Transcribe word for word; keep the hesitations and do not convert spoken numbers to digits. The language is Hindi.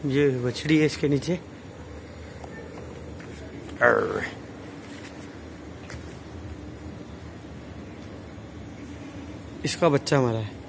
ये बछड़ी है इसके नीचे। अर्र। इसका बच्चा मरा है।